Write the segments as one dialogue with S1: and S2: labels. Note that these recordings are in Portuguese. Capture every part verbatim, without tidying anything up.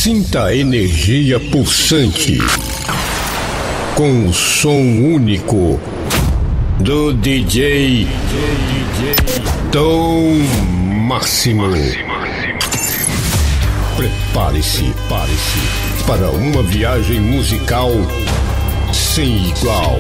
S1: Sinta a energia pulsante com o som único do D J Tom Máximo. Prepare-se, pare-se para uma viagem musical sem igual.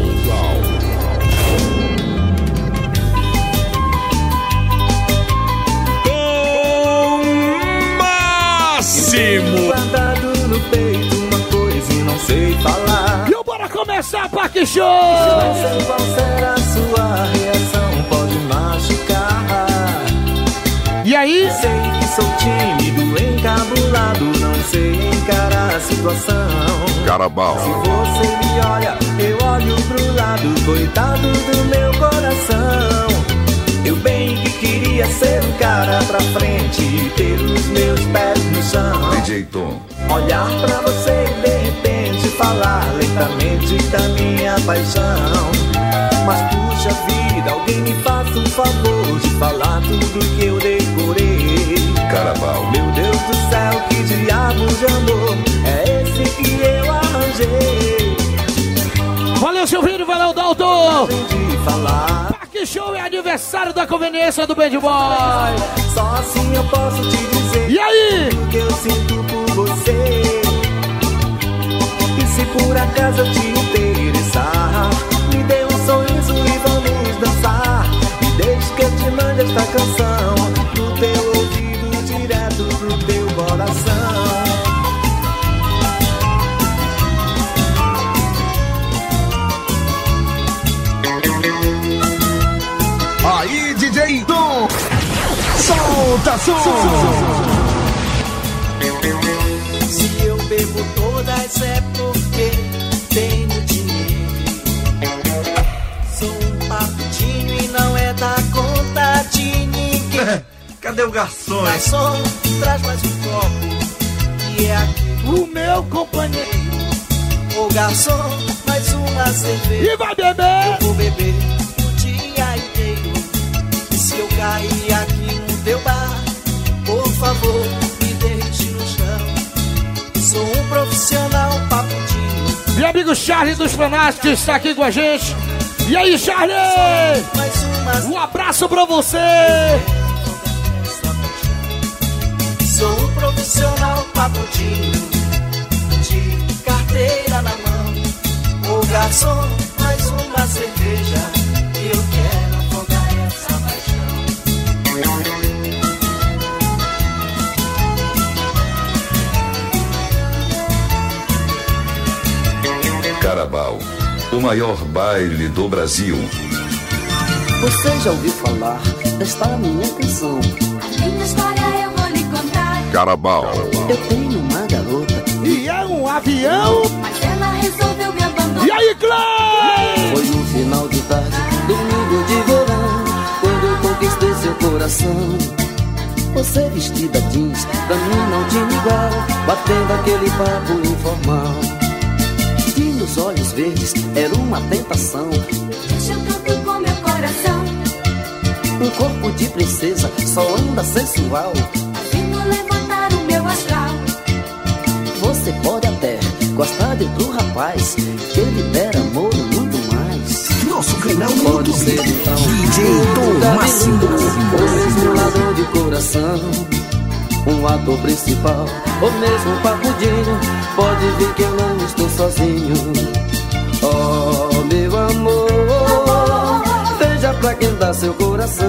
S2: Guardado no peito uma coisa e não sei falar.
S3: E bora começar, Parque Show!
S2: Não sei qual será a sua reação, pode machucar.
S3: E aí?
S2: Sei que sou tímido, encabulado, não sei encarar a situação.
S4: Carabao.
S2: Se você me olha, eu olho pro lado, coitado do meu coração. Eu bem que queria ser um cara pra frente e ter os meus pés no chão.
S4: D J Tom.
S2: Olhar pra você e de repente falar lentamente da minha paixão. Mas puxa vida, alguém me faça um favor de falar tudo que eu decorei.
S4: Carabao.
S2: Meu Deus do céu, que diabo de amor é esse que eu arranjei?
S3: Valeu, Silvinho, valeu, Dalton!
S2: De falar.
S3: Parque Show é aniversário da conveniência do Bad Boy.
S2: Só assim eu posso te dizer.
S3: E aí?
S2: O que eu sinto por você. E se por acaso eu te interessar, me dê um sorriso e vamos dançar. E deixe que eu te mande esta canção no teu ouvido, direto pro teu coração.
S4: Aí, D J Tom, solta som.
S2: Se eu bebo todas é porque tenho dinheiro. Sou um paputinho e não é da conta de ninguém.
S4: Cadê o garçom?
S2: Garçom, traz mais um copo e é aqui
S3: O meu companheiro.
S2: Ô garçom, mais uma cerveja.
S3: E vai beber.
S2: Eu vou beber o dia inteiro. E se eu cair aqui no teu bar, por favor, me deixe no chão. Sou um profissional paputinho.
S3: Meu amigo Charlie dos Fanásticos está aqui com a gente. E aí, Charlie?
S2: Mais uma
S3: Um abraço pra você.
S2: Sou um profissional paputinho, de carteira na mão. Ô garçom, mais uma cerveja, que eu quero afogar essa paixão.
S4: Carabao, o maior baile do Brasil.
S2: Você já ouviu falar desta minha canção?
S5: A minha história eu vou lhe contar.
S4: Carabao.
S2: Eu tenho uma garota.
S3: E é um avião.
S5: Mas ela resolveu me abandonar.
S3: E aí, Clay?
S2: Foi no final de tarde, domingo de verão, quando eu conquistei seu coração. Você vestida jeans, pra mim não tinha igual, batendo aquele papo informal. Tinha os olhos verdes, era uma tentação.
S5: Mexeu tanto com meu coração.
S2: Um corpo de princesa, só anda sensual.
S5: Fazendo levantar o meu astral.
S2: Você pode até gostar de outro rapaz, que ele der amor muito mais.
S6: Nosso canal no
S2: Pode
S6: YouTube,
S2: ser então
S6: D J Tom Máximo.
S2: ou mesmo ladrão de coração, um ator principal, ou mesmo papudinho. Pode ver que eu não estou sozinho. Oh, meu amor, veja pra quem dá seu coração.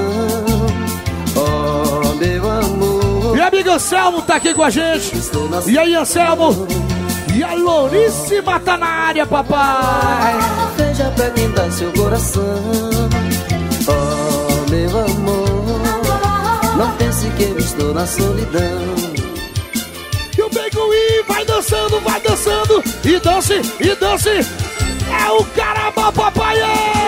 S2: Oh, meu amor.
S3: Meu amigo Anselmo tá aqui com a gente.
S2: Estou na
S3: E aí, Anselmo? E a Louríssima tá na área, papai.
S2: Veja pra quem dá seu coração. Oh, meu amor, não pense que eu estou na solidão.
S3: E o Beguí vai dançando, vai dançando. E dance, e dance. É o Carabao, papai.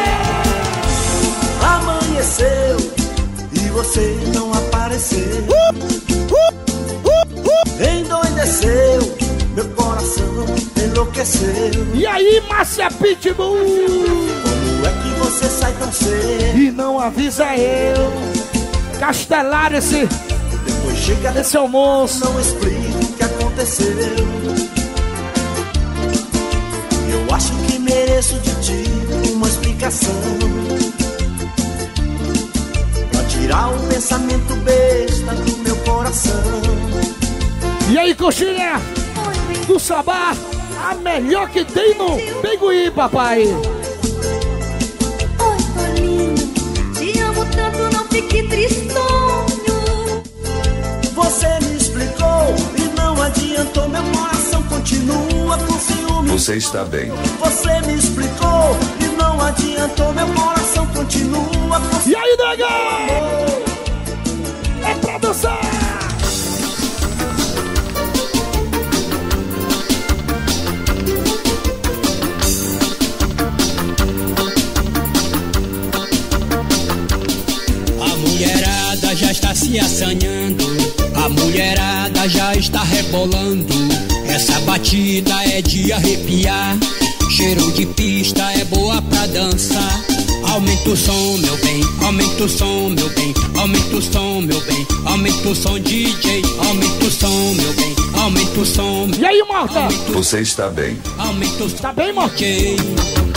S2: Amanheceu e você não apareceu.
S3: Uh, uh, uh, uh.
S2: Endoideceu, meu coração enlouqueceu.
S3: E aí, Márcia Pitbull?
S2: Como é que você sai tão cedo?
S3: E não avisa eu. Castelar esse,
S2: Depois chega
S3: esse almoço.
S2: não explica o que aconteceu.
S3: E aí, coxinha do Sabá, a melhor que tem no Peguí, papai.
S5: Oi, Tolinho, te amo tanto, não fique tristonho.
S7: Você me explicou e não adiantou, meu coração continua com ciúme.
S4: Você está bem.
S7: Você me explicou e não adiantou, meu coração continua com ciúme.
S3: E aí, negão? É pra dançar!
S8: A mulherada já está se assanhando, a mulherada já está rebolando. Essa batida é de arrepiar, cheiro de pista é boa pra dançar. Aumenta o som, meu bem, aumenta o som, meu bem, aumenta o som, meu bem, aumenta o som, D J, aumenta o som, meu bem, aumenta o som.
S3: E aí, Marta?
S4: Você está bem.
S8: Aumenta o som,
S3: tá bem, Marta?
S8: D J.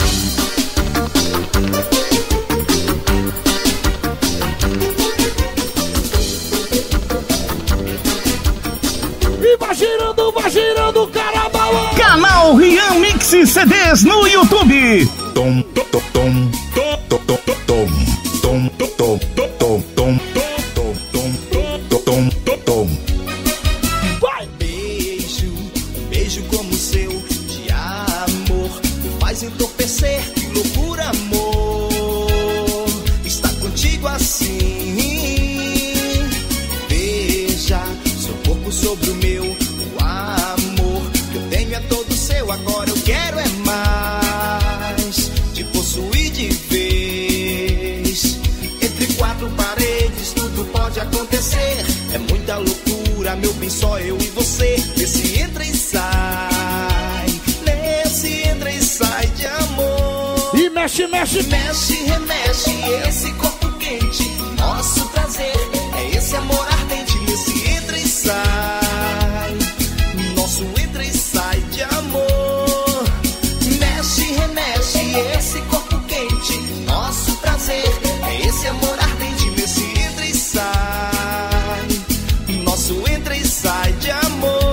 S3: E vai girando, vai girando, Carabalão!
S9: Canal Rian Mix C Ds no YouTube.
S1: Tom, tom, tom, tom, tom, tom, tom, tom, tom, tom, tom, tom, tom, tom, tom, tom.
S3: Vai!
S7: Beijo, um beijo como o seu de amor me faz entorpecer, que loucura, amor. Está contigo assim. Veja, seu corpo sobre o meu, o amor que eu tenho é todo seu. Agora eu quero é mais, te possuir de vez. Entre quatro paredes tudo pode acontecer. É muita loucura, meu bem, só eu e você. Nesse entra e sai, nesse entra e sai de amor.
S3: E mexe, mexe,
S7: Mexe, remexe, esse corpo quente, nosso prazer é esse amor ardente. Nesse entra e sai, nosso entra e sai de amor. Mexe, remexe, esse corpo quente, nosso prazer é esse amor ardente. Nesse entra e sai, nosso entra e sai de amor.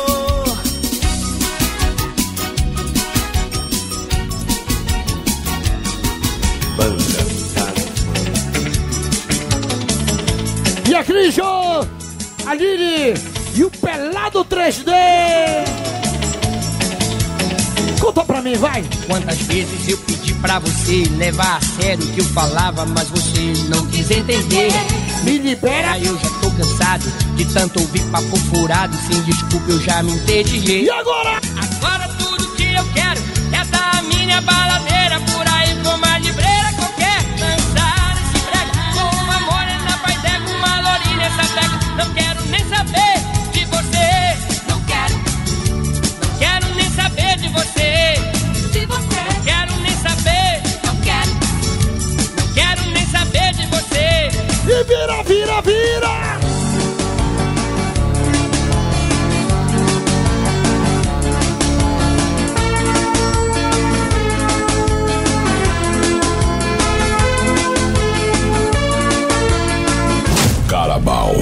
S3: e a Crijo, a Lili e o Pelado três D. Conta pra mim, vai!
S10: Quantas vezes eu pedi pra você levar a sério o que eu falava, mas você não quis entender.
S3: Me libera!
S10: Eu já tô cansado de tanto ouvir papo furado. Sem desculpa eu já me entediei.
S3: E agora?
S10: Agora tudo que eu quero é dar a minha baladeira por aí com uma libreira qualquer. Dançar esse brega com uma morena paisé, com uma lourinha essa pega. Não quero nem saber de você.
S5: Não quero,
S10: Não quero nem saber de você.
S5: se você
S10: Não quero nem saber.
S5: não quer,
S10: Não quero nem saber de você.
S3: E vira, vira, vira!
S1: Carabao.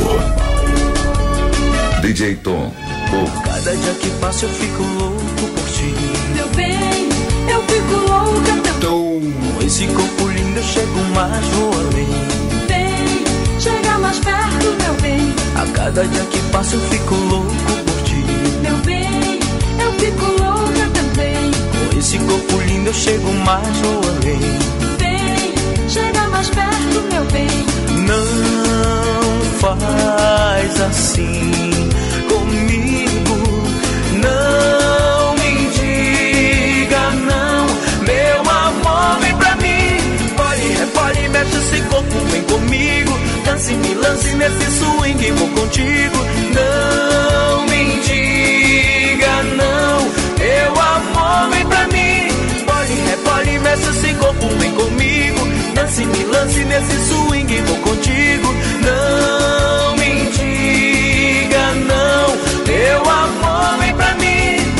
S4: D J Tom, o
S7: Cada dia que passa eu fico louco por ti.
S5: meu bem, eu fico louca também.
S7: Com esse corpo lindo eu chego mais, vou além.
S5: Chega mais perto, meu bem,
S7: A cada dia que passa eu fico louco por ti.
S5: meu bem, eu fico louca também.
S7: Com esse corpo lindo eu chego mais, vou além.
S5: Vem, chega mais perto, meu bem.
S7: Não faz assim comigo. Não me diga não, meu amor, vem pra mim. Pole, repole, mexe esse corpo, vem comigo. Dance, me lance nesse swing, vou contigo. Não me diga não, meu amor, vem pra mim. Pole, repole, mexe esse corpo, vem comigo. Dance, me lance nesse swing, vou contigo. Não me diga não, meu amor, vem pra mim.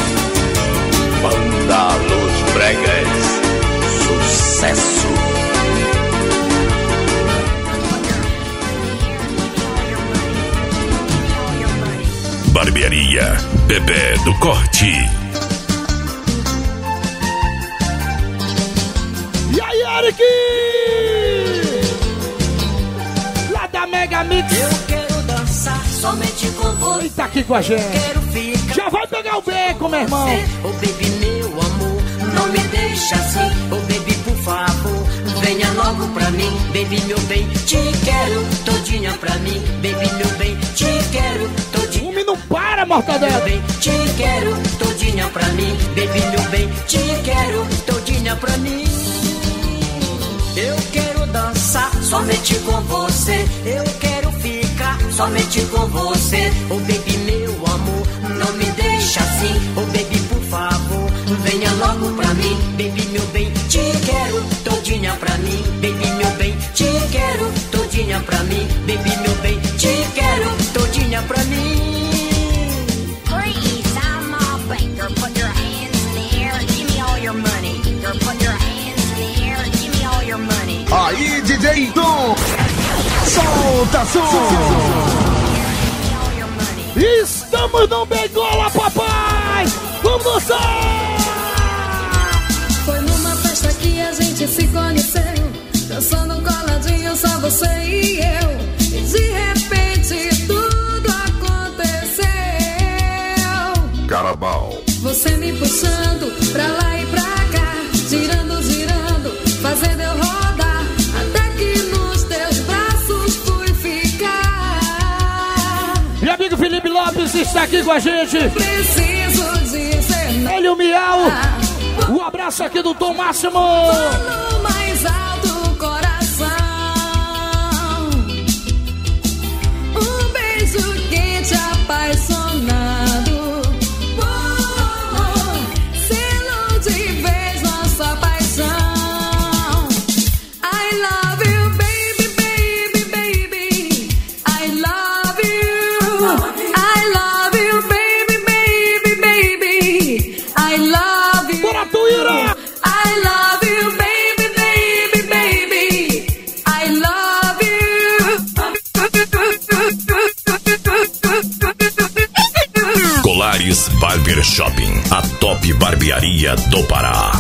S1: Banda Los Bregas. Sucesso. Barbearia Bebê do Corte.
S3: E aí, Eric? Lá da Mega Mix.
S2: Eu quero dançar somente com você.
S3: Ele tá aqui com a gente.
S2: Quero ficar.
S3: Já vai pegar o beco, meu irmão.
S2: Ô oh, baby, meu amor, não me deixa assim. Ô oh, baby, por favor, venha logo pra mim. Baby, meu bem, te quero todinha pra mim. Baby, meu bem, te quero todinha.
S3: Um minuto para, Mortadela.
S2: Meu bem, te quero todinha pra mim. Baby, meu bem, te quero todinha pra mim. Eu quero dançar somente com você. Eu quero ficar somente com você. Oh baby, meu amor, não me deixa assim. Oh baby, por favor, venha logo pra mim. Baby, meu bem, te quero todinha pra mim. Baby, meu bem, te quero todinha pra mim. Baby, meu bem, te quero todinha pra mim.
S5: Please, I'm a banker. Put your hands in the air and give me all your money. Or put your hands in the air and give me all your money.
S9: Aí, D J Tom, solta som.
S3: Estamos no Begola, papai. Vamos dançar.
S11: Foi numa festa que a gente se conheceu, dançando coladinho, só você e eu. E de repente tudo aconteceu.
S1: Carabao.
S11: Você me puxando pra lá e pra cá, girando, girando, fazendo eu rodar, até que nos teus braços fui ficar.
S3: Meu amigo Felipe Lopes está aqui com a gente.
S11: Preciso dizer não.
S3: Ele, o Miau. Um abraço aqui do Tom Máximo.
S11: No mais alto coração, um beijo quente apaixonado.
S1: Barber Shopping, a top barbearia do Pará.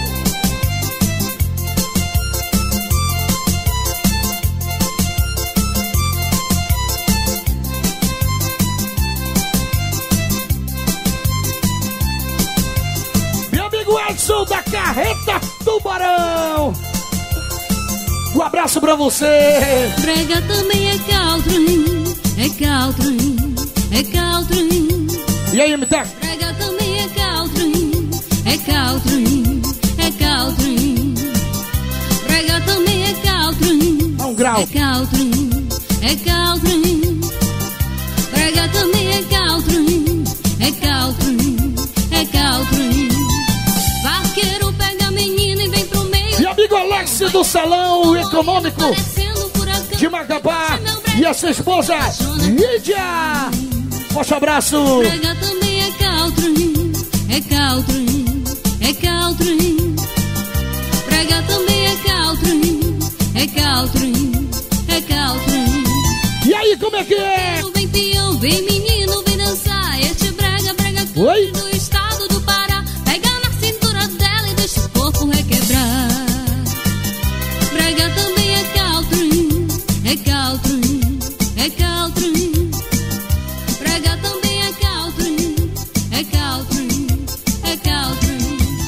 S3: Meu amigo Edson da Carreta do Barão. Um abraço pra você.
S11: Brega também é country, é country, é country.
S3: E aí, M T?
S11: Brega também é country, é country, é country. Brega também é country,
S3: a um grau.
S11: É country, é country. Brega também é country, é country, é country. Vaqueiro pega a menina e vem pro meio.
S3: E amigo Alex do Salão Econômico de Macapá e a sua esposa Lídia. Forte abraço.
S11: Brega também é country, é country, é country. Brega também é country, é country, é country.
S3: E aí, como é que é?
S11: Vem peão, vem menino, vem dançar. Este brega, brega country do estado do Pará. Pega na cintura dela e deixa o corpo requebrar. Brega também é country, é country, é country. Brega também é country, é country, é country.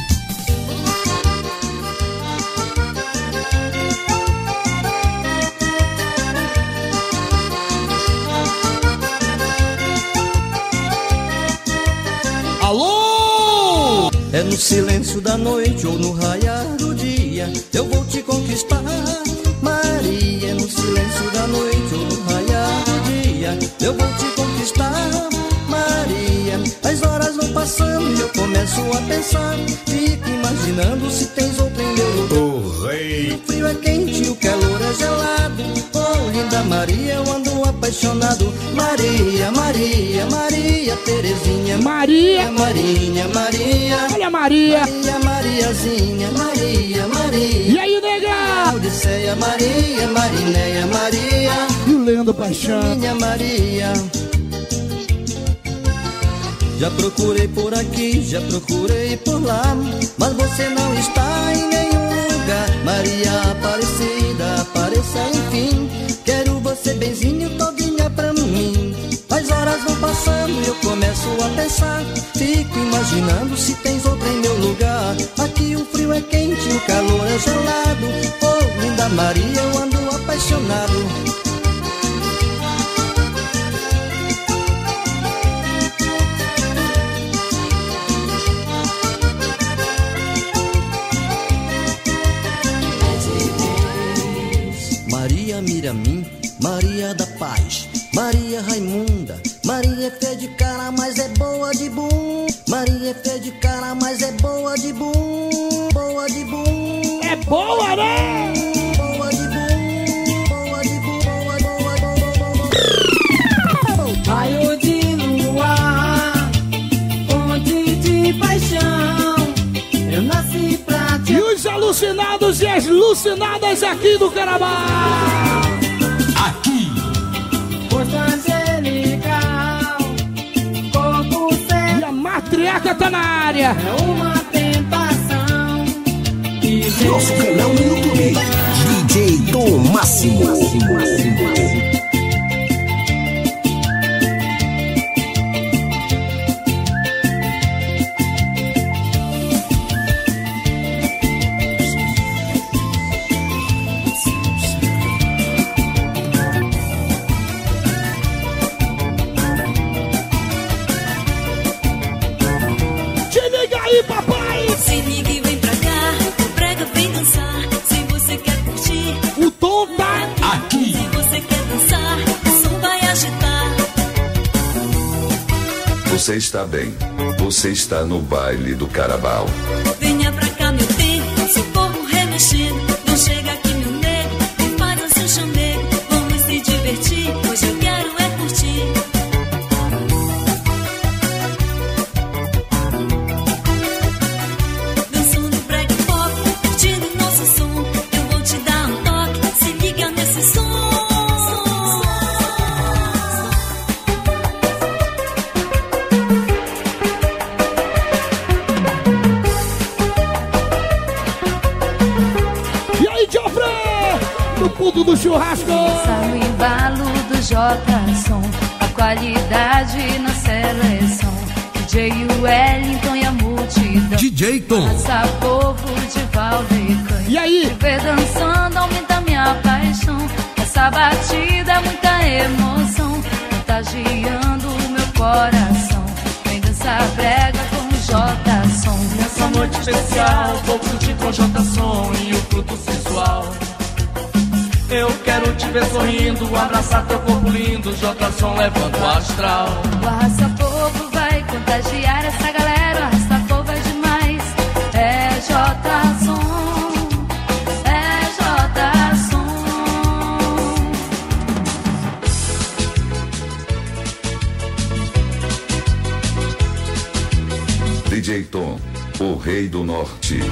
S3: Alô!
S2: É no silêncio da noite ou no raiar do dia, eu vou te conquistar, Maria. É no silêncio da noite ou no raiar do dia, eu vou te conquistar, Maria. As horas vão passando e eu começo a pensar, fico imaginando se tens outro em meu lugar.
S1: O rei.
S2: O frio é quente, o calor é gelado. Oh, linda Maria, eu ando apaixonado. Maria, Maria, Maria Terezinha,
S3: Maria,
S2: Marinha, Maria.
S3: Olha Maria,
S2: Maria, Mariazinha, Maria, Maria.
S3: E aí, nega?
S2: Odisseia, Maria, Marinéia, Maria.
S3: E o Leandro Paixão.
S2: Minha Maria. Já procurei por aqui, já procurei por lá, mas você não está em nenhum lugar. Maria Aparecida, apareça enfim. Quero você benzinho, todinha pra mim. As horas vão passando e eu começo a pensar. Fico imaginando se tens outra em meu lugar. Aqui o frio é quente, o calor é gelado. Oh, linda Maria, eu ando apaixonado. Maria Miramim, Maria da Paz, Maria Raimunda, Maria é feia de cara, mas é boa de bum. Maria é feia de cara, mas é boa de bum. Boa de bum.
S3: É boa, né?
S2: Boa de bum, boa de bum, boa, boa, boa, boa, boa.
S12: Raio de luar, fonte de paixão, eu nasci pra te...
S3: E os alucinados e as alucinadas aqui do Carabao.
S1: Aqui.
S12: Rosto angelical, corpo sem...
S3: E a matriarca tá na área.
S12: É uma tentação. E
S6: Nosso canal no YouTube, D J Tom Máximo.
S4: Você está bem. Você está no baile do Carabao.
S11: Venha pra cá, meu tempo, seu corpo remexendo. Não chega aqui, meu nego, me faz assim chamego. Vamos se divertir, hoje eu quero é curtir. Dançando break pop, curtindo nosso som. Eu vou te dar um toque, se liga nesse som.
S3: Tudo do churrasco.
S13: Pensa no embalo do J-Som, a qualidade na seleção. D J Wellington e a multidão.
S1: D J Tom.
S13: Essa povo de Valdecã.
S3: E aí?
S13: Te ver dançando aumenta minha paixão. Essa batida é muita emoção, contagiando o meu coração. Vem dançar brega com o J-Som.
S7: Nessa noite especial, vou curtir com o J-Som e o fruto sensual. Eu quero te ver sorrindo, abraçar teu corpo lindo, J-Som levando o astral.
S13: O arrasta-fogo vai contagiar essa galera, o arrasta-fogo é demais. É J-Som, é J-Som.
S4: D J Tom, o rei do norte.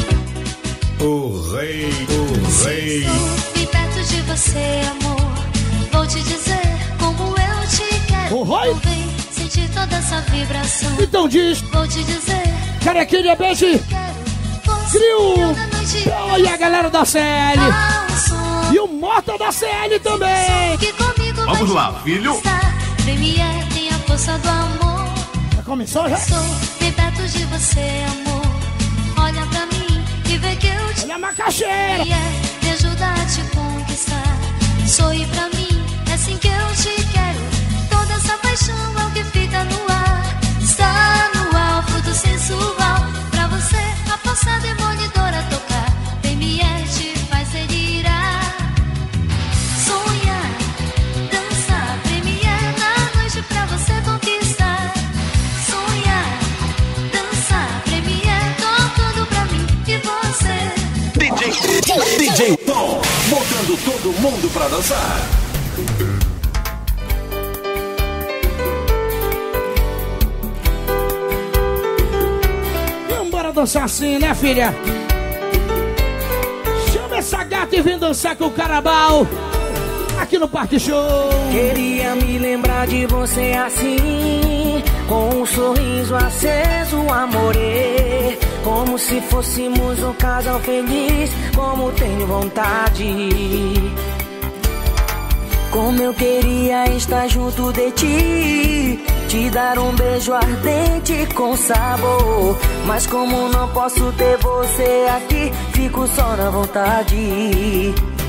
S1: O rei, o rei.
S11: Bem perto de você, amor. Vou te dizer como eu te quero.
S3: Oh, oi.
S11: Vem sentir toda essa vibração.
S3: Então diz.
S11: Vou te dizer.
S3: Carequinha, beijo. Crio. E a galera da C L. E o Mota da C L também.
S1: Vamos lá, filho.
S11: Premier tem a força do amor.
S3: Já começou, já?
S11: Sou bem perto de você, amor. Olha pra mim e vê que eu te...
S3: Olha a macaxeira.
S11: Me ajuda a te conquistar. Sorri pra mim, é assim que eu te quero. Toda essa paixão é o que fica no ar. Está no ar, fruto sensual. Pra você, a força demonidora tocar. Premier te faz delirar. Sonhar, dançar. Premier na noite pra você conquistar. Sonhar, dançar. Premier, tocando pra mim e você.
S6: D J, D J Tom, botando todo mundo pra dançar.
S3: Vamos embora dançar assim, né, filha? Chama essa gata e vem dançar com o Carabao aqui no Parque Show.
S12: Queria me lembrar de você assim, com
S14: um sorriso aceso, amore, como se fôssemos um casal feliz, como tenho vontade. Como eu queria estar junto de ti, te dar um beijo ardente com sabor. Mas como não posso ter você aqui, fico só na vontade.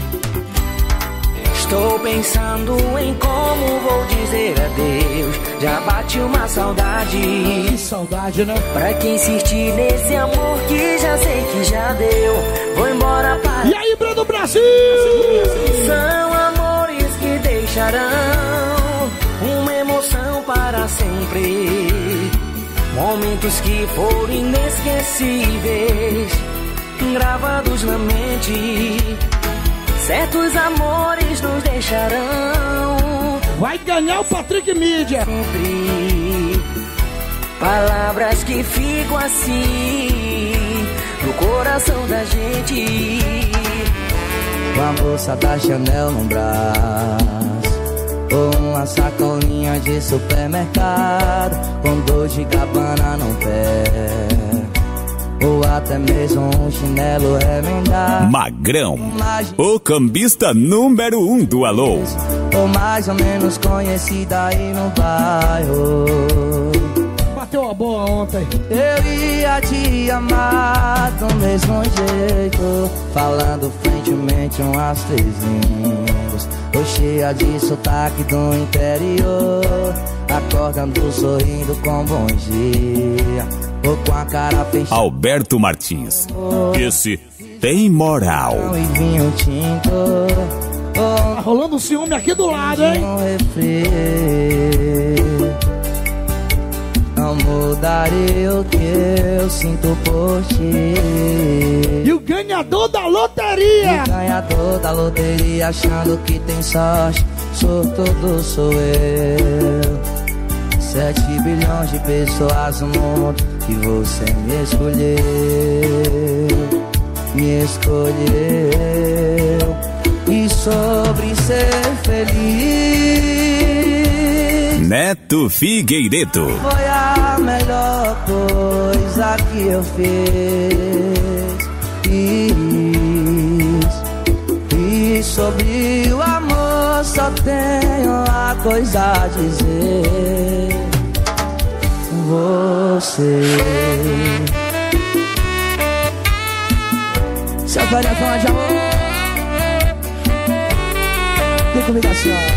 S14: Estou pensando em como vou dizer adeus. Já bate uma saudade.
S3: Que saudade, né?
S14: Pra que insistir nesse amor que já sei que já deu. Vou embora para...
S3: E aí, Bruno Brasil?
S14: São amores que deixarão uma emoção para sempre. Momentos que foram inesquecíveis, gravados na mente. Certos amores nos deixarão.
S3: Vai ganhar o Patrick Mídia.
S14: Sempre palavras que ficam assim no coração da gente.
S2: Com a bolsa da Chanel no braço, ou uma sacolinha de supermercado, com dor de Gabbana no pé, ou até mesmo um chinelo remendado.
S15: Magrão, o cambista número um do Alô.
S2: Ou mais ou menos conhecida aí no bairro.
S3: Bateu uma boa ontem.
S2: Eu ia te amar do mesmo jeito, falando frentemente umas três línguas, ou cheia de sotaque do interior, acordando sorrindo com bom dia, ou com a cara fechada.
S15: Alberto Martins, esse tem moral.
S2: E vinho tinto,
S3: tá rolando um ciúme aqui do lado, hein?
S2: Não mudarei o que eu sinto por ti.
S3: E o ganhador da loteria?
S2: O ganhador da loteria, achando que tem sorte, sortudo sou eu. Sete bilhões de pessoas no mundo e você me escolheu, me escolheu. E sobre ser feliz,
S15: Neto Figueiredo,
S2: foi a melhor coisa que eu fiz. E sobre o amor só tenho uma coisa a dizer: você. Se eu faria fã de amor, tem comigo assim, ó.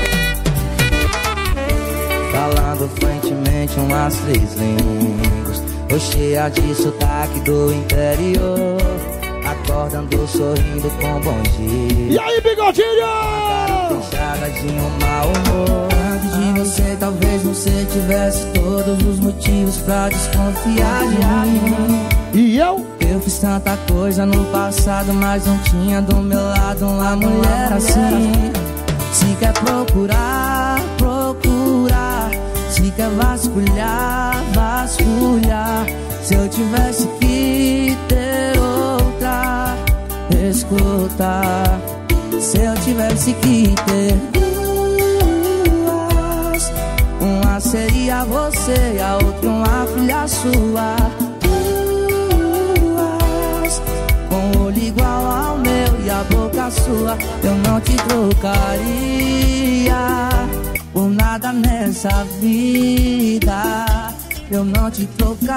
S2: Falando frentemente umas três línguas, ou cheia de sotaque do interior, acordando sorrindo com bom dia.
S3: E aí, bigodinho?
S2: Fechada de um mau humor. Antes de você, talvez você tivesse todos os motivos pra desconfiar de mim.
S3: E eu?
S2: Eu fiz tanta coisa no passado, mas não tinha do meu lado uma mulher assim. Se quer procurar, procurar. Se quer vasculhar, vasculhar. Se eu tivesse que ter outra, escuta. Se eu tivesse que ter duas, uma seria você e a outra uma filha sua. Duas, com o olho igual ao meu e a boca sua. Eu não te trocaria por nada nessa vida. Eu não te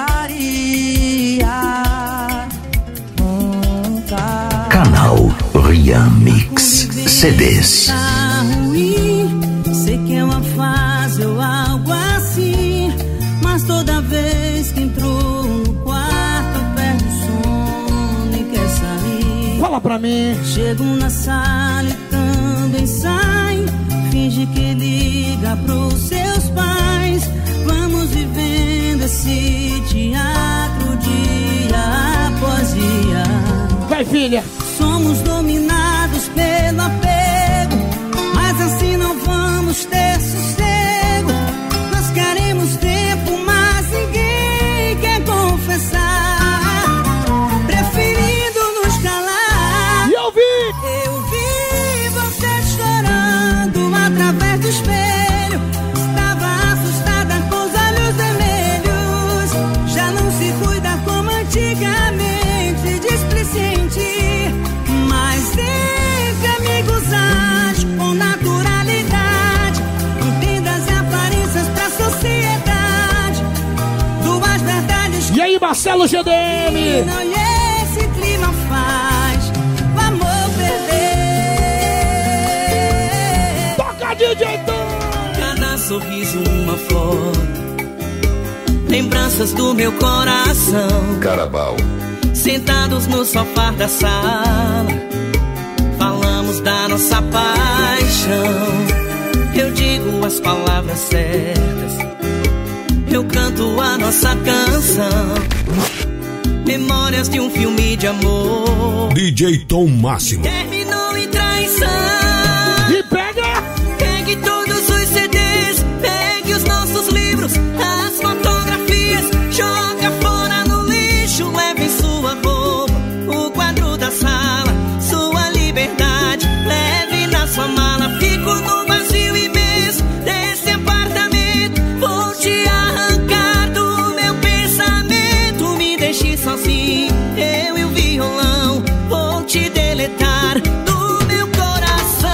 S2: trocaria nunca.
S16: Canal Rian Mix C Ds.
S17: Tá ruim, sei que é uma fase ou algo assim, mas toda vez que entrou no quarto perde o sono e quer sair.
S3: Fala pra mim.
S17: Chego na sala e também sai, finge que liga pros seus pais. Vamos vivendo esse teatro dia após dia.
S3: Vai, filha.
S17: Somos dominados pelo apego, mas assim não vamos ter sossego. Nós queremos tempo, mas ninguém quer confessar, preferindo nos calar.
S3: E eu vi!
S17: Eu vi você chorando através do espelho. Estava assustada com os olhos vermelhos. antigamente displicente, mas sempre amigos age com naturalidade. Entenda as aparências pra sociedade, duas verdades.
S3: E aí, Marcelo G D M?
S17: Não, e esse clima faz o amor perder.
S3: Toca, D J Tom!
S7: Cada sorriso uma flor, lembranças do meu coração.
S4: Carabao.
S7: Sentados no sofá da sala, falamos da nossa paixão. Eu digo as palavras certas, eu canto a nossa canção. Memórias de um filme de amor.
S1: D J Tom Máximo.
S7: Terminou em traição.
S3: E pega!
S7: Pegue todos os C Ds, pegue os nossos livros, as fotografias, joga fora no lixo, leve sua roupa, o quadro da sala, sua liberdade, leve na sua mala. Fico no vazio imenso desse apartamento, vou te arrancar do meu pensamento. Me deixe sozinho, eu e o violão, vou te deletar do meu coração.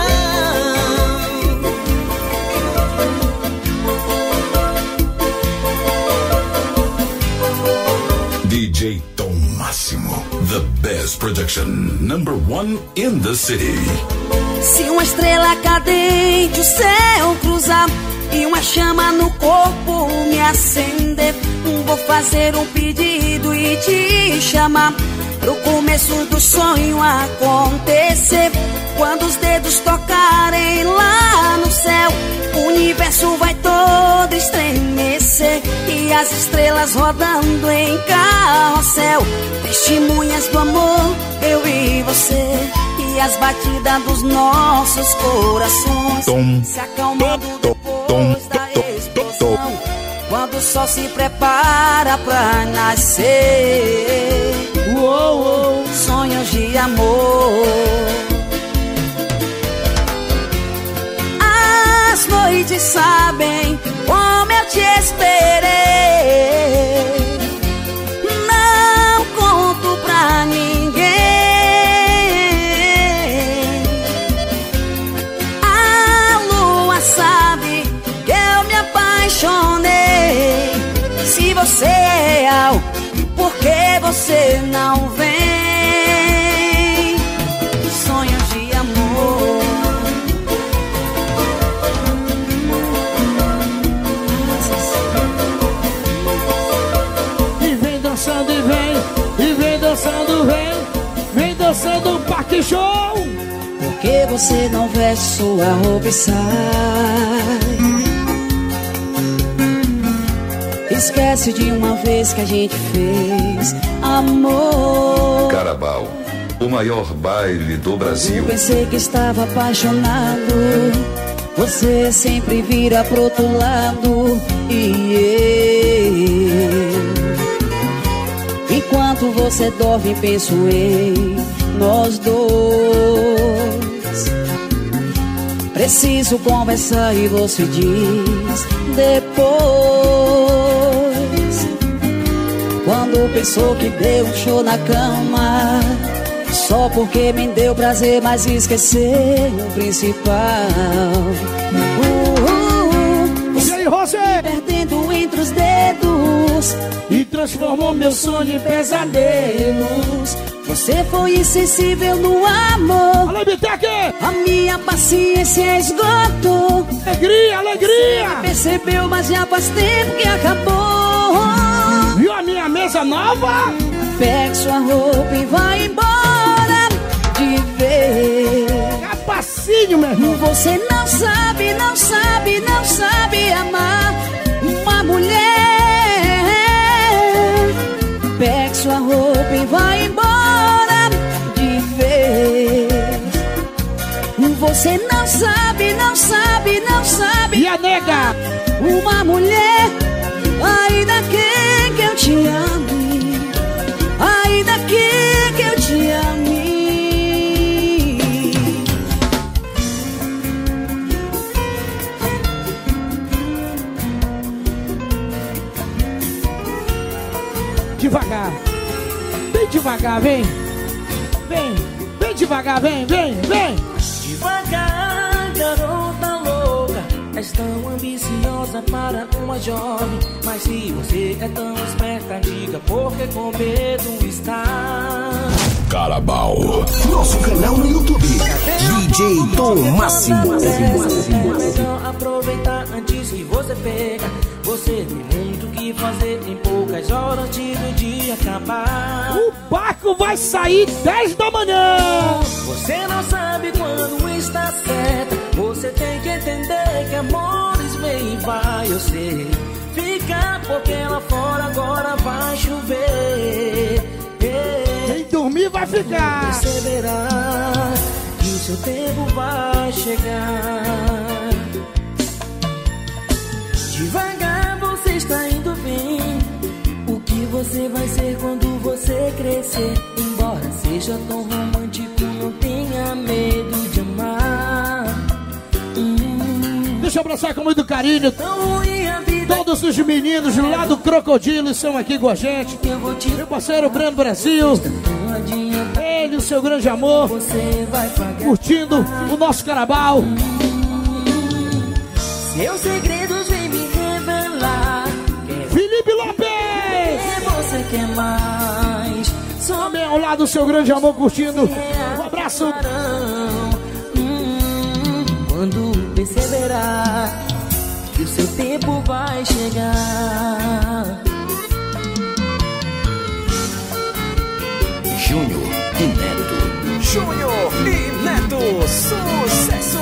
S1: D J Tom Máximo. The best production. Number one in the city.
S17: Se uma estrela cadente o céu cruzar e uma chama no corpo me acender, vou fazer um pedido e te chamar pro começo do sonho acontecer. Quando os dedos tocarem lá no céu, o universo vai todo estremecer e as estrelas rodando em carrossel, testemunhas do amor, eu e você, e as batidas dos nossos corações
S1: Tom,
S17: se acalmando
S1: tom, tom,
S17: depois da
S1: tom,
S17: explosão, quando o sol se prepara pra nascer. Uou, uou, sonhos de amor. As noites sabem como eu te esperei. Não conto pra ninguém. A lua sabe que eu me apaixonei. Se você é real, por que você não vem? Sonhos de amor.
S3: E vem dançando e vem, e vem dançando, vem, vem dançando o Parque Show.
S17: Por que você não veste sua roupa e sai? Esquece de uma vez que a gente fez amor.
S4: Carabao, o maior baile do Brasil.
S17: Eu pensei que estava apaixonado, você sempre vira pro outro lado. E eu, enquanto você dorme, penso em nós dois. Preciso conversar e você diz depois. Quando pensou que deu um show na cama, só porque me deu prazer, mas esqueceu o principal. Uh, uh, uh,
S3: E aí, Rosé?
S17: Perdendo entre os dedos
S3: E transformou meu sonho em pesadelos.
S17: Você foi insensível no amor.
S3: Alô, Bitec!
S17: A minha paciência esgotou.
S3: Alegria, alegria!
S17: Você percebeu, mas já faz tempo que acabou.
S3: Viu a minha mesa nova?
S17: Pegue sua roupa e vai embora de vez.
S3: Capacinho, meu irmão.
S17: Você não sabe, não sabe, não sabe amar uma mulher. Pegue sua roupa e vai embora de vez. Você não sabe, não sabe, não sabe.
S3: E a nega?
S17: Uma mulher, ainda que, que eu te ame, ainda que, que eu te ame.
S3: Devagar. Vem devagar, vem. Vem, vem devagar, vem, vem, vem.
S7: Devagar, garota louca, és tão ambiciosa para uma jovem. Mas se você é tão esperta, diga porque com medo está.
S6: Carabao. Nosso canal no YouTube. D J Tom Máximo.
S7: Melhor aproveitar antes que você pega. Você tem muito que fazer em poucas horas antes do dia acabar.
S3: O barco vai sair dez da manhã.
S7: Você não sabe quando está certa. Você tem que entender que amores vem e vai. Eu sei, fica porque lá fora agora vai chover.
S3: Quem dormir vai ficar.
S7: Perceberá que o seu tempo vai chegar. Devagar você está indo bem. O que você vai ser quando você crescer? Embora seja tão romântico, não tenha medo de amar. hum.
S3: Deixa eu abraçar com muito carinho todos os meninos lá do Crocodilo estão aqui com a gente. Meu parceiro Breno Brasil, ele, o seu grande amor, curtindo o nosso carnaval.
S7: Seus segredos vem me revelar.
S3: Felipe Lopes!
S7: Que você quer mais?
S3: Também ao lado do seu grande amor curtindo. Um abraço.
S7: Hum, quando perceberá que o seu tempo vai chegar.
S6: Júnior e Neto. Júnior e Neto. Sucesso!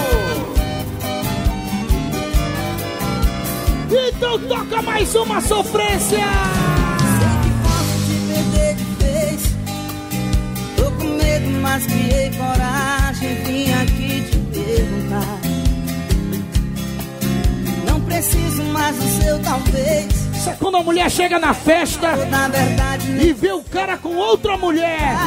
S3: Então toca mais uma sofrência.
S17: Sei que posso te perder de vez. Tô com medo, mas criei coragem. Vim aqui te perguntar. Não preciso mais do seu talvez.
S3: Isso é quando a mulher chega na festa
S17: na verdade,
S3: e vê o cara com outra mulher.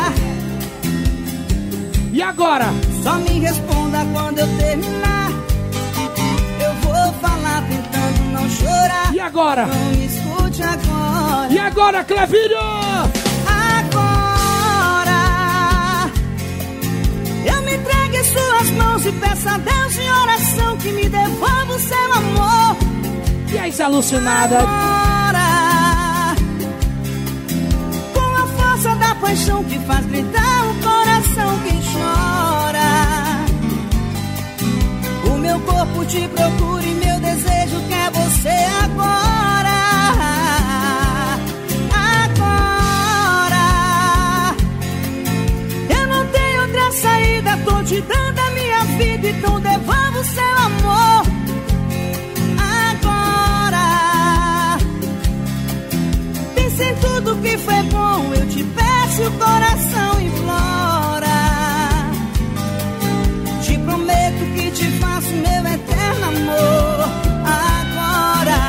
S3: E agora?
S17: Só me responda quando eu terminar. Eu vou falar tentando não chorar.
S3: E agora?
S17: Não me escute agora.
S3: E agora, Clevírio?
S17: Agora eu me entrego em suas mãos e peço a Deus em oração que me devolva o seu amor.
S3: E aí, alucinada?
S17: Agora, com a força da paixão que faz gritar o coração que chora. O meu corpo te procura e meu desejo quer você agora. Agora, eu não tenho outra saída, tô te dando a minha vida, então devolva o seu amor. Agora, pensa em tudo que foi bom, eu te peço, o coração implora. Te prometo que te faço meu eterno amor. Agora,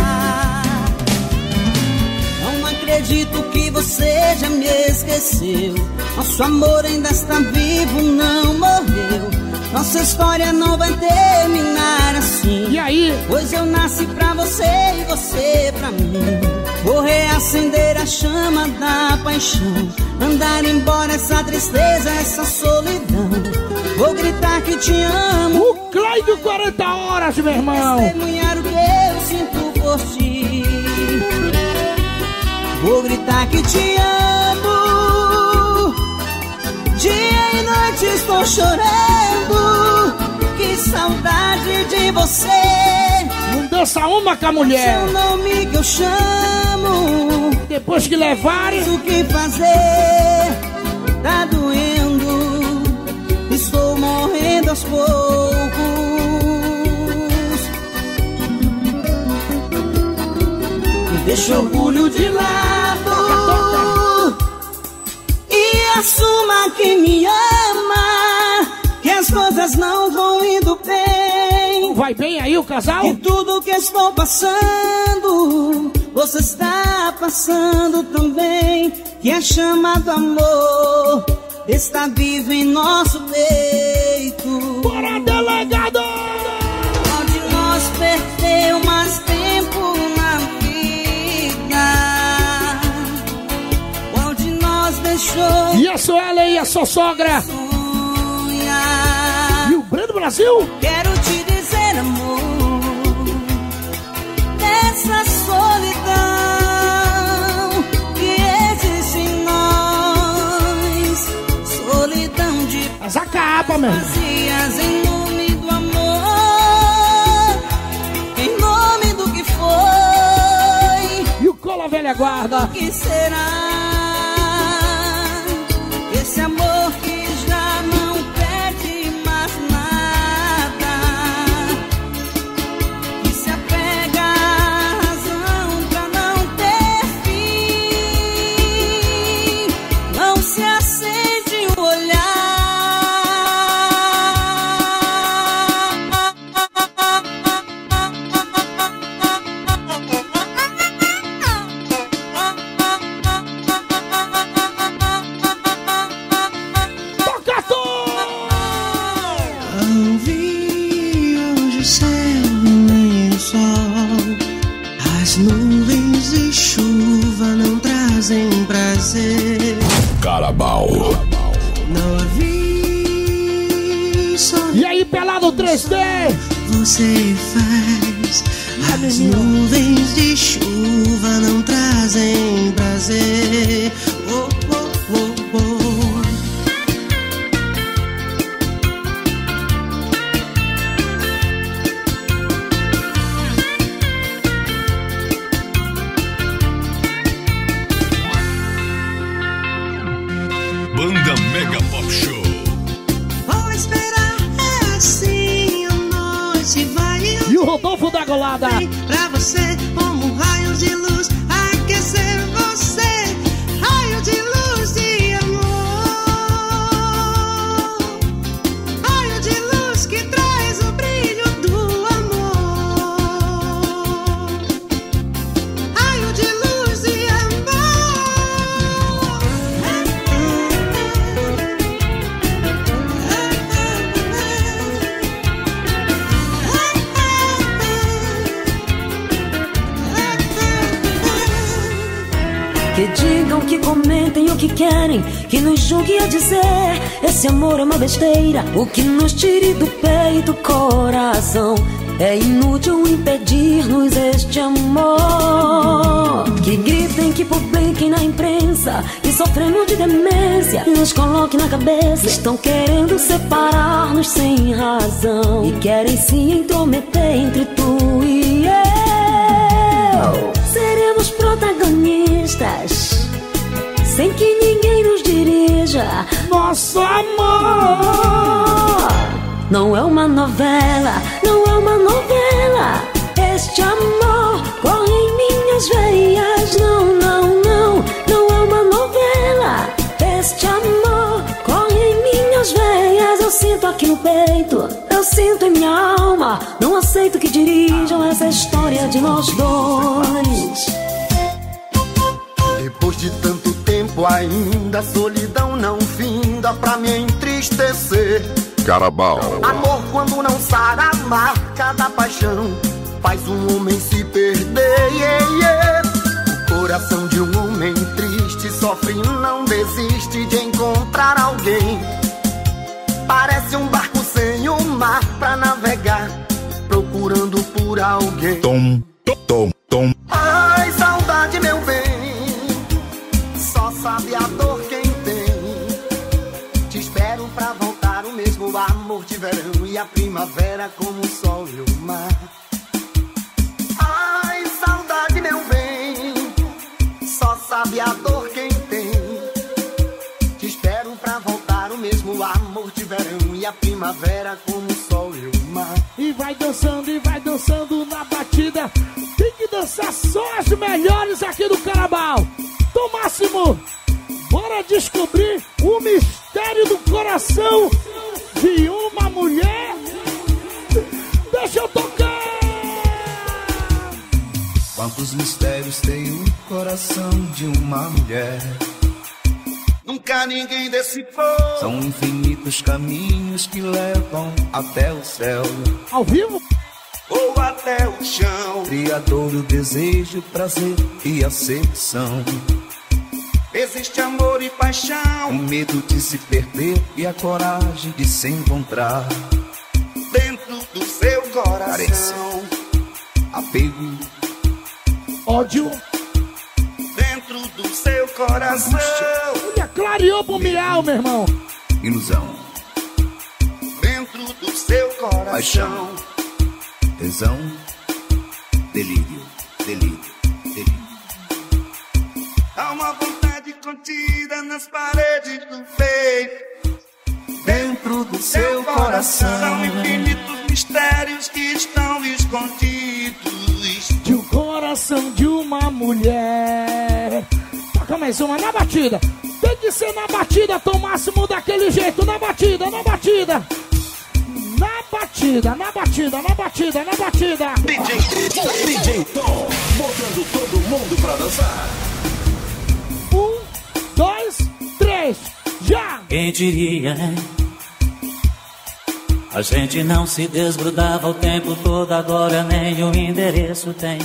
S17: não acredito que você já me esqueceu. Nosso amor ainda está vivo, não morreu. Nossa história não vai terminar assim.
S3: E aí?
S17: Pois eu nasci pra você e você pra mim. Vou reacender a chama da paixão, mandar embora essa tristeza, essa solidão. Vou gritar que te amo.
S3: O Cleido quarenta horas, meu irmão.
S17: Testemunhar o que eu sinto por ti. Vou gritar que te amo. Dia e noite estou chorando. Que saudade de você.
S3: Não dança uma com a mulher.
S17: Seu nome que eu chamo.
S3: Depois que levarem.
S17: O que fazer? Tá doendo. Estou morrendo aos poucos. Deixa o orgulho de lado. E assuma que me ama. Que as coisas não vão indo bem.
S3: Vai bem aí o casal?
S17: Que tudo que estou passando, você está passando também. Que a chama do amor está vivo em nosso peito.
S3: Bora, delegado!
S17: Onde nós perdeu mais tempo na vida, onde nós deixamos
S3: Suelen e a sua sogra. E o Brando Brasil.
S17: Quero te dizer, amor, dessa solidão que existe em nós. Solidão de
S3: Mas acaba, meu.
S17: vazias em nome do amor, em nome do que foi.
S3: E o Cola Velha Guarda.
S17: O que será esse amor que já não pede mais nada, que se apega à razão pra não ter fim, não se acende o olhar.
S18: Nuvens e chuva não trazem prazer.
S1: Carabao.
S18: Não havia só.
S3: E aí, pelado três D?
S18: Você faz. As nuvens de chuva não trazem prazer. Oh, oh, oh, oh.
S1: Banda Mega Pop Show.
S18: Vou esperar, é assim, a noite vai.
S3: E o Rodolfo da Golada.
S18: Pra você, como raios de luz, aquecer você, raio de luz de amor, raio de luz que traz o brilho do amor, raio de luz de amor.
S14: Que digam, que comentem o que querem, que nos julguem a dizer esse amor é uma besteira. O que nos tire do peito, coração, é inútil impedir-nos este amor. Que gritem, que publiquem na imprensa, que sofremos de demência e nos coloquem na cabeça. Estão querendo separar-nos sem razão e querem se intrometer entre tu e eu. Seremos protagonistas sem que ninguém nos dirija. Nosso amor não é uma novela, não é uma novela. Este amor corre em minhas veias. Não, não, não, não é uma novela. Este amor corre em minhas veias. Eu sinto aqui no peito, eu sinto em minha alma. Não aceito que dirijam essa história de nós dois.
S19: Depois de tanto tempo ainda, a solidão não finda pra me entristecer.
S1: Carabao.
S19: Amor quando não sara, a marca da paixão faz um homem se perder. Yeah, yeah. O coração de um homem triste sofre e não desiste de encontrar alguém. Parece um barco sem o mar pra navegar, procurando por alguém.
S1: Tom, tom, tom.
S19: Ai, saudade, meu bem, só sabe a dor quem tem. Te espero pra voltar, o mesmo amor de verão e a primavera como o sol e o mar. Ai, saudade, meu bem, só sabe a dor quem tem. Te espero pra voltar, o mesmo amor de verão e a primavera como o sol e o mar.
S3: E vai dançando, e vai dançando na batida. Tem que dançar só as melhores aqui do Carabao. Tom Máximo, bora descobrir o mistério do coração de uma mulher. Deixa eu tocar.
S20: Quantos mistérios tem o coração de uma mulher?
S19: Nunca ninguém decifrou.
S20: São infinitos caminhos que levam até o céu.
S3: Ao vivo?
S19: Ou até o chão.
S20: Criador, o desejo, o prazer e a sedução. Existe amor e paixão, o medo de se perder e a coragem de se encontrar.
S19: Dentro do seu coração,
S20: Carência, apego,
S3: ódio,
S19: dentro do seu coração.
S3: Olha, clareou pro miau, meu irmão.
S20: ilusão,
S19: Dentro do seu coração,
S20: paixão, tesão, delírio, delírio, delírio.
S19: há uma vontade contida nas paredes do peito.
S20: Dentro do seu coração,
S19: São infinitos mistérios que estão escondidos.
S3: De um coração de uma mulher. Toca mais uma na batida. Tem que ser na batida, Tom Máximo, daquele jeito. Na batida, na batida. Na batida, na batida, na batida, na batida.
S6: D J, D J Tom, botando todo mundo pra dançar.
S3: Um, dois, três, já!
S21: Quem diria, né? A gente não se desgrudava o tempo todo, agora nem o endereço tem.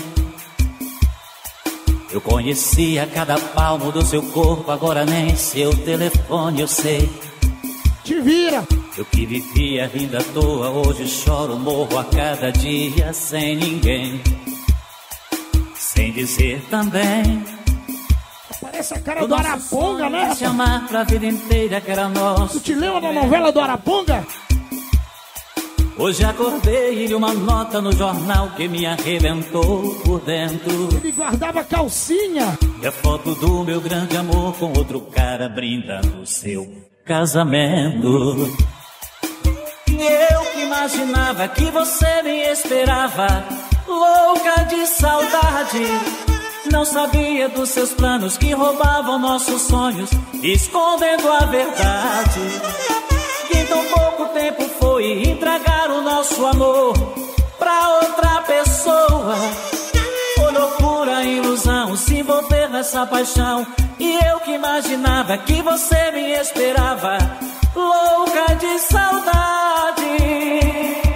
S21: Eu conhecia cada palmo do seu corpo, agora nem seu telefone eu sei.
S3: Te vira!
S21: Eu que vivia rindo à toa, hoje choro, morro a cada dia sem ninguém. Sem dizer também.
S3: Parece a cara do Araponga, né?
S21: Se amar pra vida inteira que era nosso.
S3: Tu te lembra da novela do Araponga?
S21: Hoje acordei e uma nota no jornal que me arrebentou por dentro.
S3: Ele guardava calcinha.
S21: E a foto do meu grande amor com outro cara brindando seu casamento. E eu que imaginava que você me esperava, louca de saudade. Não sabia dos seus planos que roubavam nossos sonhos, escondendo a verdade. Que em tão pouco tempo foi entregar o nosso amor pra outra pessoa. Foi loucura, ilusão, se envolver nessa paixão. E eu que imaginava que você me esperava, louca de saudade.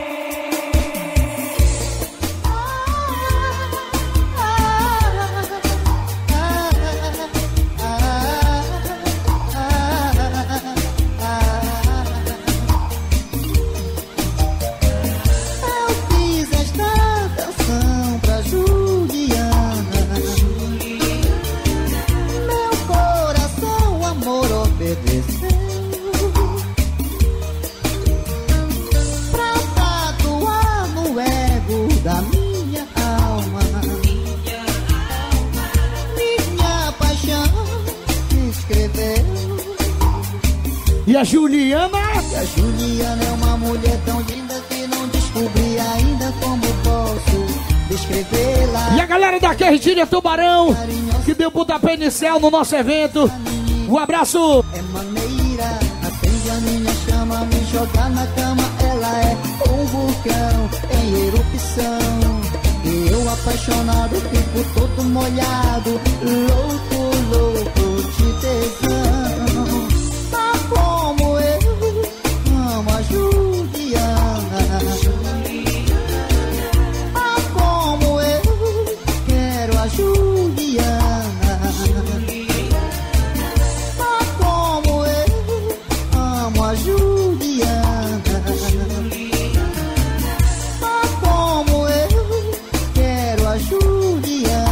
S3: E a Juliana?
S22: E a Juliana é uma mulher tão linda que não descobri ainda como posso descrevê-la.
S3: E a galera da Querritilha Tubarão, que deu pontapé inicial no nosso evento. Um abraço.
S22: É maneira, acende a minha chama, me jogar na cama. Ela é um vulcão em erupção. E eu apaixonado, fico todo molhado, louco, louco de tesão. Como eu amo a Juliana, ah, como eu quero a Juliana, ah, como eu amo a Juliana, ah, como eu quero a Juliana.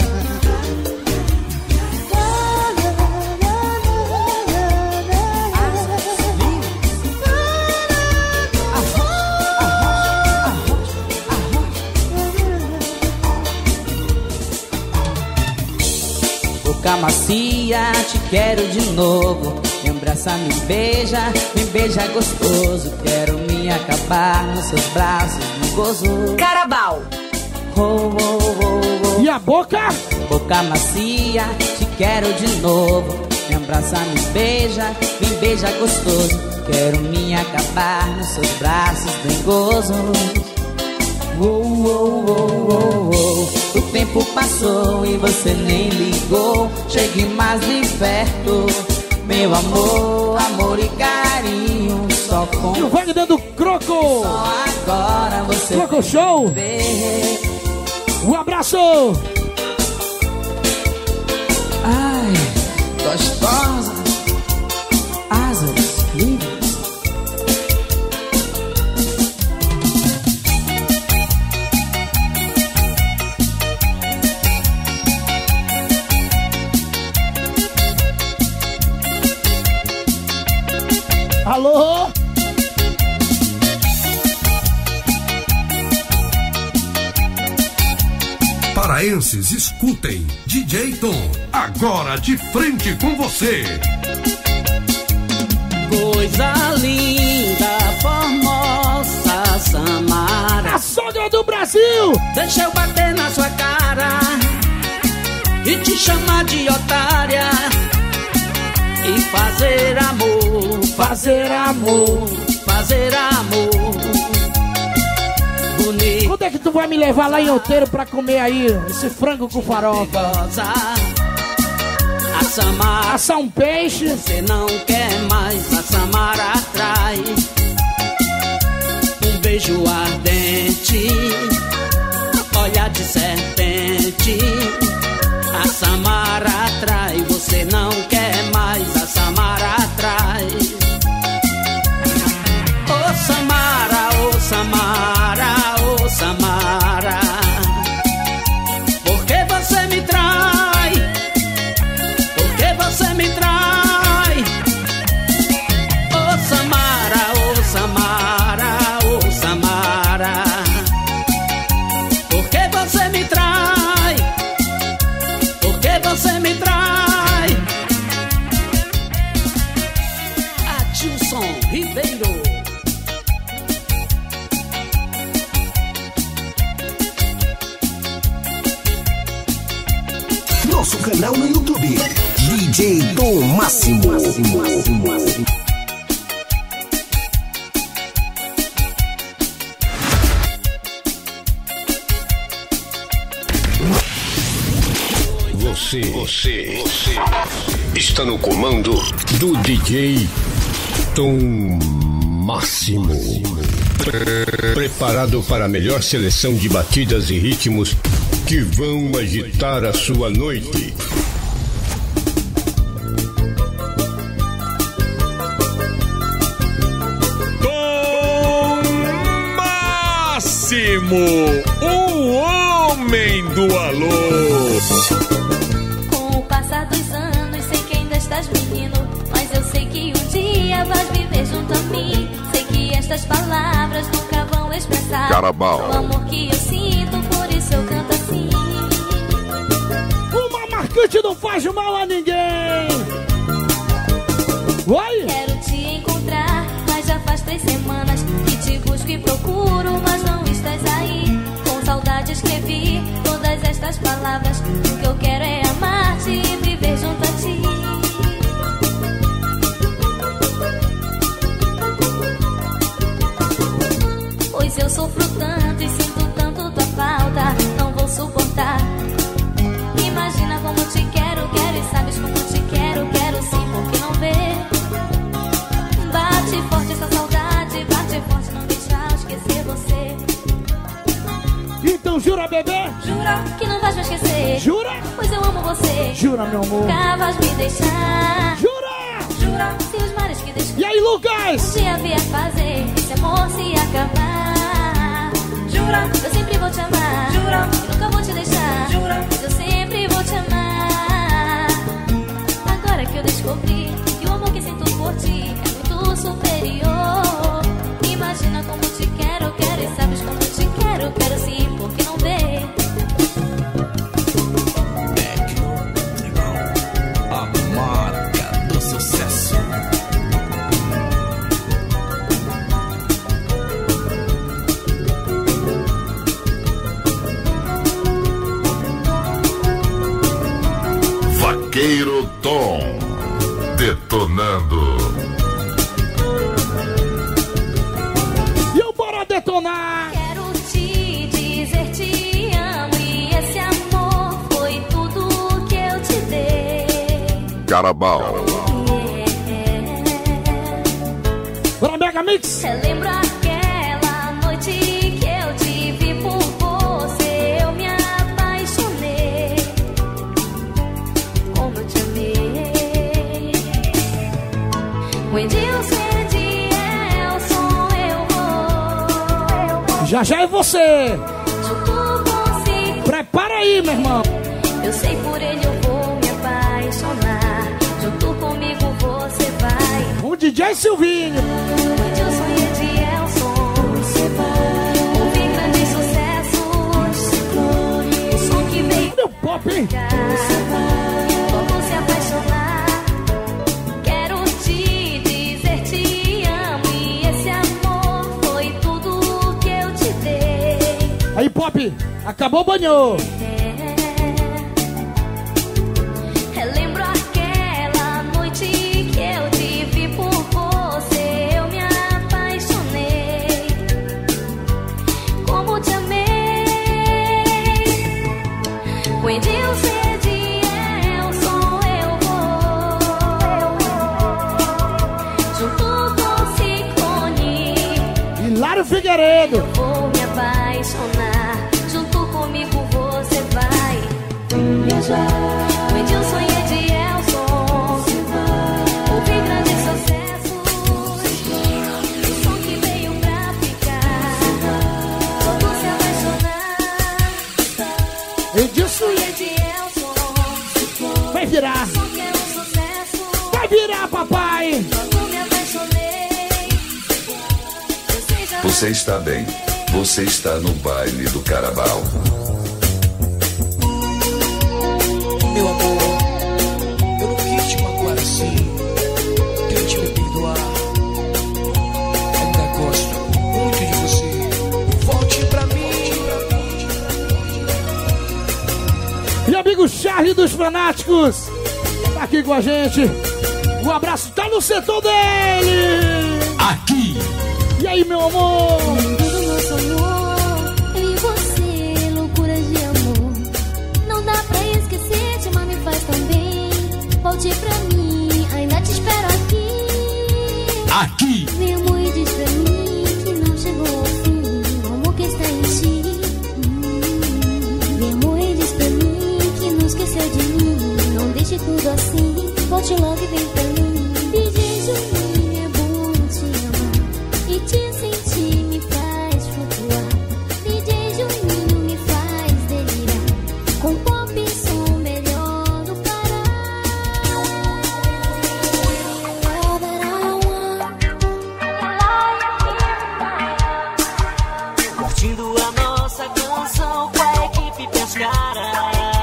S23: Boca macia, te quero de novo. Me abraça, me beija, me beija gostoso. Quero me acabar nos seus braços, no gozo.
S5: Carabao.
S23: Oh, oh, oh, oh.
S3: E a boca?
S23: Boca macia, te quero de novo. Me abraça, me beija, me beija gostoso. Quero me acabar nos seus braços, bem gozo. Oh, oh, oh, oh, oh. O tempo passou e você nem ligou. Chegue mais de perto, meu amor, amor e carinho. Só com
S3: e o Wagner do Croco.
S23: Só agora você
S3: Croco Show.
S23: Ver.
S3: Um abraço.
S23: Ai, tô
S3: Alô?
S1: Paraenses, escutem. D J Tom, agora de frente com você.
S23: Coisa linda, formosa, Samara.
S3: A sogra do Brasil!
S23: Deixa eu bater na sua cara e te chamar de otária e fazer amor, fazer amor, fazer amor. Bonito.
S3: Quando é que tu vai me levar lá em Outeiro pra comer aí esse frango com farofa?
S23: A Samara,
S3: assar um peixe.
S23: Você não quer mais, a Samara atrai. Um beijo ardente, olhar de serpente. A Samara atrai. Você não quer mais, a Samara atrai. Ô Samara, ô Samara, ô Samara, por que você me trai? Por que você me trai? Ô Samara, ô Samara, ô Samara, por que você me trai? Por que você me trai? Adilson Ribeiro.
S6: Nosso canal no YouTube, D J Tom Máximo.
S8: Você, você, você está no comando do D J Tom Máximo. Pre- Preparado para a melhor seleção de batidas e ritmos que vão agitar a sua noite.
S9: Tom Máximo, o homem do alô.
S13: Com o passar dos anos, sei que ainda estás menino, mas eu sei que um dia vais viver junto a mim. Sei que estas palavras nunca vão expressar
S1: Carabao.
S13: o amor que eu sinto, por isso eu canto assim.
S3: Uma marcante não faz mal a ninguém. Oi?
S13: Quero te encontrar, mas já faz três semanas que te busco e procuro, mas não estás aí. Com saudade escrevi todas estas palavras. O que eu quero é amar-te e viver junto a ti. Pois eu sofro tanto e sinto tanto tua falta, não vou suportar. Imagina como te quero, quero e sabes como te quero, quero sim, porque não vê. Bate forte essa saudade, bate forte, não deixar esquecer você.
S3: Então jura, bebê?
S13: Jura que não vais me esquecer.
S3: Jura?
S13: Pois eu amo você.
S3: Jura, meu amor?
S13: Nunca vais me deixar.
S3: Jura?
S13: Jura se os mares que desculpa.
S3: E aí, Lucas?
S13: Um dia vier fazer esse amor se acabar. Jura? Eu sempre vou te amar. Jura? E nunca vou te deixar. Jura? Mas eu sempre vou te amar. Agora que eu descobri que o amor que sinto por ti é muito superior. Imagina como te quero, quero e sabes como te quero, quero sim, porque não vê.
S6: A marca do sucesso.
S1: Vaqueiro Tom, detonando.
S3: E eu bora detonar.
S13: Quero te dizer te amo e esse amor foi tudo que eu te dei.
S1: Carabao.
S3: Bora, Mega Mix.
S13: Relembro aquela noite que eu te vi por você, eu me apaixonei, como eu te amei. O Edilson, Edielson, eu vou.
S3: Já já é você.
S13: Junto consigo.
S3: Prepara aí, meu irmão.
S13: Eu sei por ele eu vou me apaixonar. Junto comigo você vai.
S3: O D J Silvinho.
S13: Edilson e Edielson, você vai ouvir grandes sucessos. O som que veio
S3: Olha o pop, hein?
S13: você vai logo se apaixonar. Quero te dizer te amo e esse amor foi tudo que eu te dei.
S3: Aí, pop, acabou o banho.
S13: Relembro aquela noite que eu te vi por você, eu me apaixonei. Como te amei. Com Edilson e Edielson eu vou, junto com Ciclone.
S3: Hilário Figueiredo.
S13: Eu vou me apaixonar. Junto comigo você vai viajar. Com Edilson e Edielson, você vai ouvir grandes sucessos. O som que veio pra ficar. Vamos se apaixonar.
S3: Edilson
S13: E Edielson,
S3: vai virar.
S13: o som que é um sucesso.
S3: Vai virar, papai.
S13: Logo me apaixonei. Você já
S4: Você está bem. Você está no baile do Carabao.
S20: Meu amor, eu não quis te magoar assim. Tente me perdoar. Ainda gosto muito de você. Volte pra mim.
S3: E amigo Charlie dos Fanáticos, tá aqui com a gente. Um abraço, tá no setor dele.
S8: Aqui.
S3: E aí, meu amor?
S13: Tudo nosso amor, eu e você, loucura de amor. Não dá pra esquecer, te amar me faz tão bem. Volte pra mim, ainda te espero aqui.
S8: Aqui.
S13: Vem amor e diz pra mim que não chegou ao fim, o amor que está em ti. Hum, Vem amor e diz pra mim que não esqueceu de mim. Não deixe tudo assim, volte logo e vem pra mim. D J Juninho, é bom te amar e te sentir me faz flutuar. D J Juninho me faz delirar. Com pop e som melhor do Pará. All that I want.
S14: Curtindo a nossa canção com a equipe Pescara.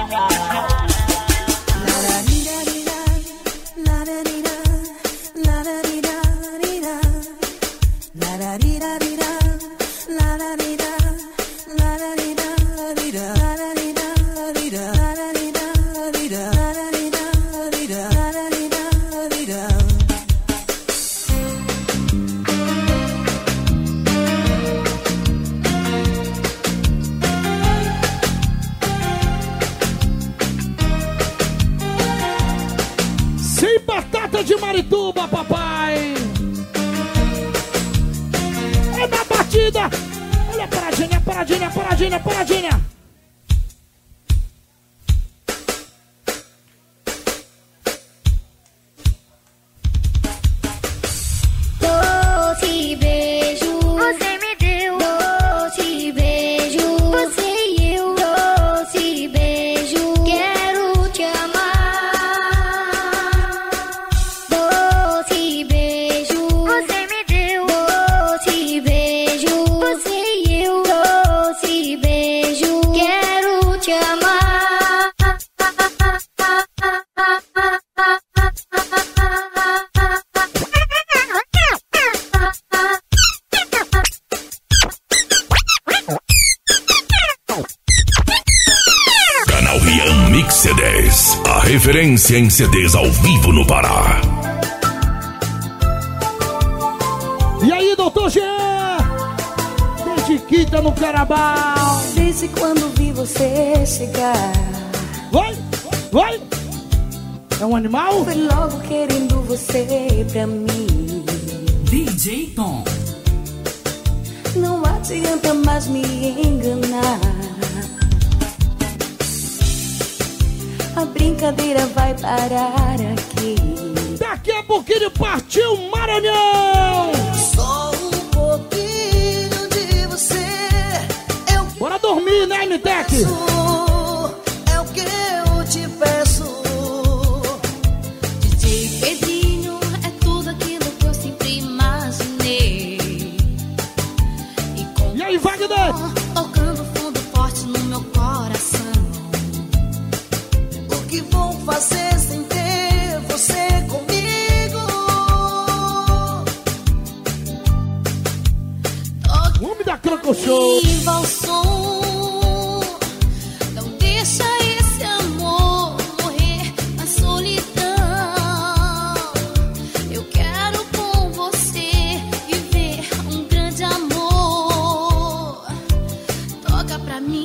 S3: Sem batata de Marituba, papai. É na batida. Olha a paradinha, paradinha, paradinha, paradinha.
S13: Doce beijo, você me deu. Doce beijo, você e eu. Doce beijo, quero te amar. Doce beijo, você me deu. Doce beijo, você e eu. Doce beijo, quero te amar.
S8: Canal Rian Mix C Ds. A referência em C Ds ao vivo no Pará.
S3: E aí, doutor Jean? Desde quinta no Carabao.
S14: Desde quando vi você chegar,
S3: Vai, vai. É um animal?
S14: fui logo querendo você pra mim.
S21: D J Tom.
S14: Não adianta mais me enganar. A brincadeira vai parar aqui.
S3: Daqui a pouquinho partiu Maranhão.
S18: Só um pouquinho de você. Eu
S3: Bora dormir, né, M-Tech?
S18: É o que eu te peço.
S13: D J Pedrinho, é tudo aquilo que eu sinto.
S3: Chico Show.
S10: Viva o som, não deixa esse amor morrer na solidão. Eu quero com você viver um grande amor. Toca pra mim.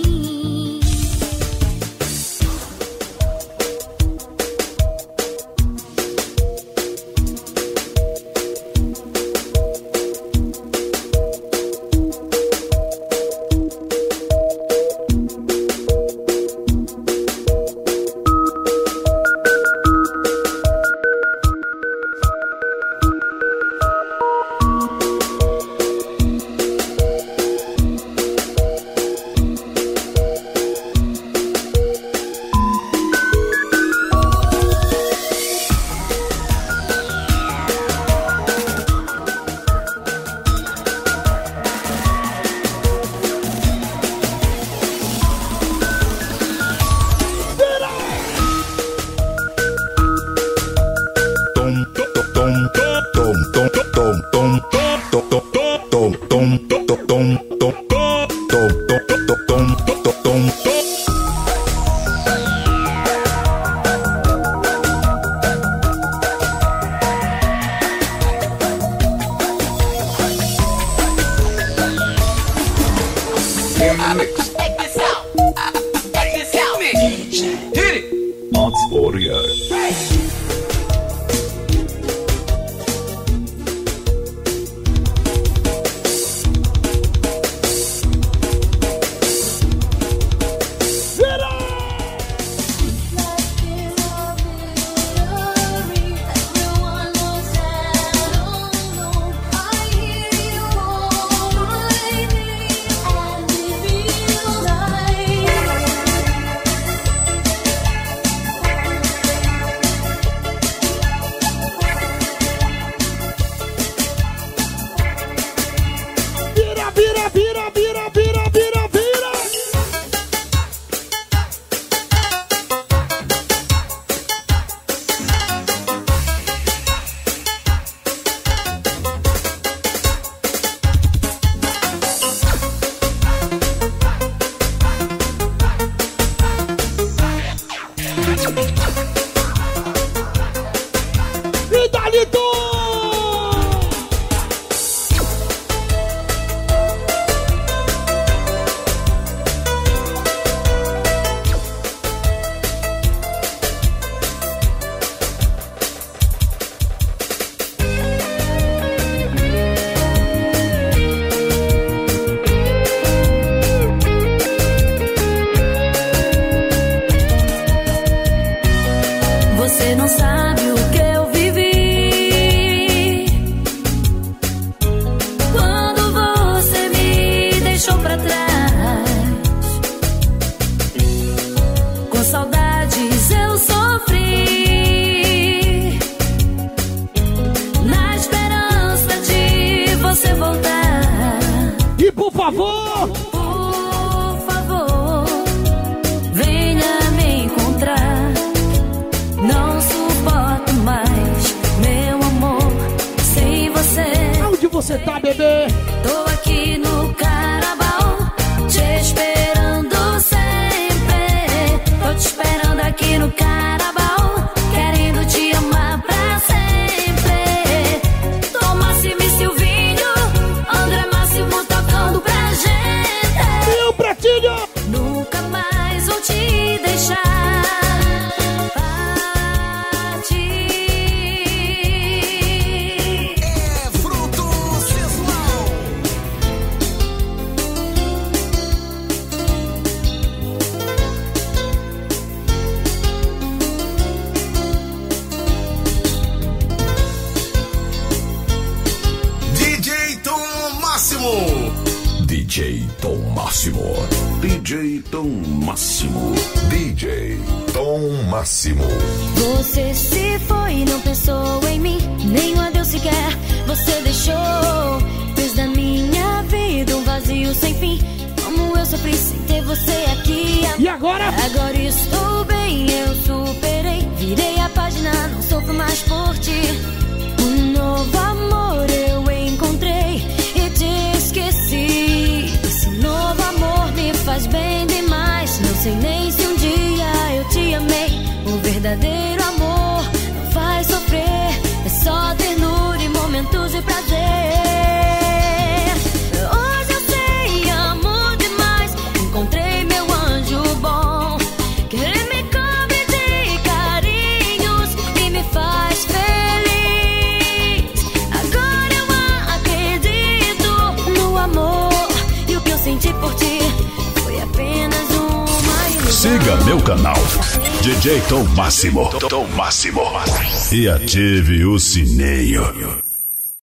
S1: D J Tom Máximo. D J Tom Máximo. D J Tom Máximo.
S10: Você se foi e não pensou em mim, nem um adeus sequer você deixou. Fez da minha vida um vazio sem fim. Como eu sofri sem ter você aqui.
S3: E agora?
S10: Agora estou bem, eu superei. Virei a página, não sofro mais por ti. Um novo amor eu encontrei e te esqueci. faz bem demais. Não sei nem se um dia eu te amei. O verdadeiro amor não faz sofrer, é só ternura e momentos de prazer. Hoje eu sei, amo demais. Encontrei meu anjo bom, que me cobre de carinhos e me faz feliz. Agora eu acredito no amor, e o que eu senti por ti foi apenas uma ilusão.
S1: Siga meu canal D J Tom Máximo, Tom Máximo, e ative o sininho.